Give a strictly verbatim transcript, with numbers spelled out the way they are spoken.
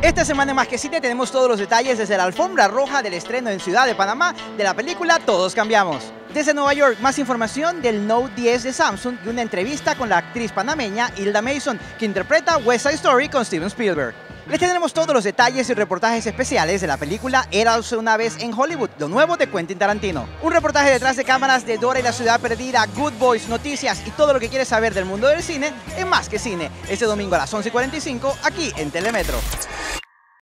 Esta semana en Más que Cine tenemos todos los detalles desde la alfombra roja del estreno en Ciudad de Panamá de la película Todos Cambiamos. Desde Nueva York, más información del Note diez de Samsung y una entrevista con la actriz panameña Hilda Mason, que interpreta West Side Story con Steven Spielberg. Les tendremos todos los detalles y reportajes especiales de la película Érase una vez en Hollywood, lo nuevo de Quentin Tarantino. Un reportaje detrás de cámaras de Dora y la Ciudad Perdida, Good Boys, noticias y todo lo que quieres saber del mundo del cine en Más que Cine, este domingo a las once y cuarenta y cinco aquí en Telemetro.